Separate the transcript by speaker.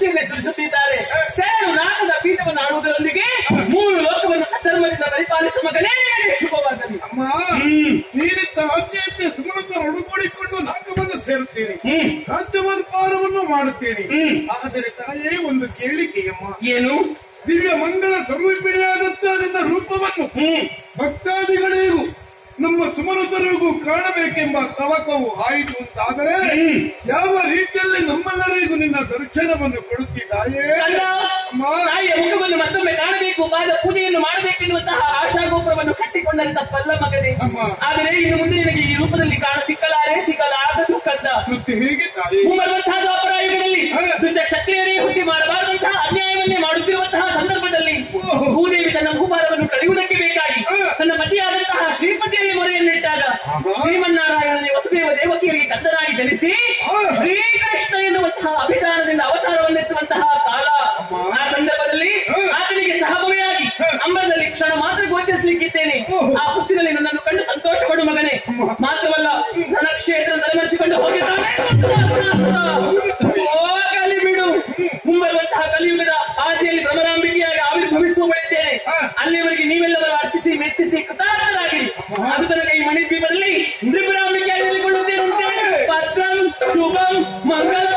Speaker 1: ಸೃಷ್ಟಿಯನ್ನು ಎದುರಿಸುತ್ತಿದ್ದಾರೆ. ಸೇರು ನಾಟದ ಪೀಠವನ್ನು ಆಡುವುದರೊಂದಿಗೆ 3 ಲೋಕವನ್ನು ಸಧರ್ಮದಿಂದ ಪರಿಪಾಲಿಸುವ ಮಗನೇ ಶುಭವಾಗಲಿ.
Speaker 2: ಅಮ್ಮ, ನೀನಿದ್ದ ಆಜ್ಞೆಯಂತೆ ಸುಮನತರ ಒಳಗೂಡಿಕೊಂಡು ನಾಗವನ್ನು ಸೇರುತ್ತೇನೆ, ರಾಜ್ಯವರ್ಪಾರವನ್ನು ಮಾಡುತ್ತೇನೆ. ಆದರೆ ತಾಯೇ ಒಂದು ಕೇಳಿಕೆಯಮ್ಮ.
Speaker 1: ಏನು?
Speaker 2: ದಿವ್ಯ ಮಂಗಲ ಸ್ವರೂಪಿಣಿಯಾದಂತಹ ನಿನ್ನ ರೂಪವನ್ನು ಭಕ್ತಾದಿಗಳಿಗೂ ನಮ್ಮ ಸುಮನತರಿಗೂ ಕಾಣಬೇಕೆಂಬ ತವಕವು ಆಯಿತು ಅಂತಾದರೆ ಯಾವ ರೀತಿಯಲ್ಲಿ ನಮ್ಮೆಲ್ಲರಿಗೂ ನಿನ್ನ ದರ್ಶನವನ್ನು ಕೊಡುತ್ತಿದ್ದಾಯೇ?
Speaker 1: ತಾಯಿಯ ಮುಖವನ್ನು ಮತ್ತೊಮ್ಮೆ ಕಾಣಬೇಕು, ಪಾದ ಪೂಜೆಯನ್ನು ಮಾಡಬೇಕೆನ್ನುವಂತಹ ಆಶಾಗೋಪುರವನ್ನು ಕಟ್ಟಿಕೊಂಡರೆ ತಪ್ಪಲ್ಲ ಮಗನೇ. ಆದರೆ ಇನ್ನು ಮುಂದೆ ನಿನಗೆ ಈ ರೂಪದಲ್ಲಿ ಸಿಗಲಾಗದು ಕಂದ.
Speaker 2: ಮತ್ತೆ ಹೇಗೆ ತಾಯಿ?
Speaker 1: ಮುಂಬರುವಂತಹ ಅಪರಾಯುಗದಲ್ಲಿ ದುಷ್ಟ ಕ್ಷತ್ರಿಯರೇ ಹುಟ್ಟಿ ಮಾಡಬಾರದಂತಹ ಅನ್ಯಾಯವನ್ನೇ ಮಾಡುತ್ತಿರುವಂತಹ ಸಂದರ್ಭದಲ್ಲಿ ಭೂದೇವಿ ತನ್ನ ಭೂಭಾರವನ್ನು ಕಳೆಯುವುದಕ್ಕೆ ಬೇಕಾಗಿ ತನ್ನ ಮತಿಯಾದಂತಹ ಶ್ರೀಪತಿಯಲ್ಲಿ ಮೊರೆಯನ್ನಿಟ್ಟಾಗ ಶ್ರೀಮನ್ನಾರಾಯಣನೇ ವಸುದೇವ ದೇವಕಿಯರಿಗೆ ಕಂದನಾಗಿ ಜನಿಸಿ ಶ್ರೀಕೃಷ್ಣ ಎನ್ನುವಂತಹ ಅಭಿಧಾನದಿಂದ ಅವತಾರವನ್ನೆತ್ತುವಂತಹ ಕಾಲ. ಆ ಸಂದರ್ಭದಲ್ಲಿ ಆತನಿಗೆ ಸಹಭವಿಯಾಗಿ ಅಂಬರದಲ್ಲಿ ಕ್ಷಣ ಮಾತ್ರ ಗೋಚರಿಸಲಿಕ್ಕಿದ್ದೇನೆ. ಆ ಹೊತ್ತಿನಲ್ಲಿ ನನ್ನನ್ನು ಕಂಡು ಸಂತೋಷ ಪಡು ಮಗನೇ. ಮಾತ್ರವಲ್ಲ, ರಣಕ್ಷೇತ್ರ ತಲೆಮರೆಸಿಕೊಂಡು ಹೋಗಿದ್ದಾನೆ. ಹೋಗಲಿ ಬಿಡು. ಮುಂಬರುವಂತಹ ಕಲಿಯುಗದ ಆದಿಯಲ್ಲಿ ಭ್ರಮರಾಂಬಿಕೆಯಾಗಿ ಆವಿರ್ಭವಿಸುವಳಿದ್ದೇನೆ. ಅಲ್ಲಿಯವರೆಗೆ ನೀವೆಲ್ಲವರು ಅರ್ಚಿಸಿ ಮೆಚ್ಚಿಸಿ ಕೃತಾರ್ಥರಾಗಿರಿ. ಅದು ತನಕ ಈ ಮಣಿದ್ವೀಪದಲ್ಲಿ ತ್ರಿಪುರಾಂಬಿಕೆಯಾಗಿ ನೆಲೆಗೊಳ್ಳುವುದೇನು? ಭದ್ರಂ ಶುಭಂ ಮಂಗಲಂ.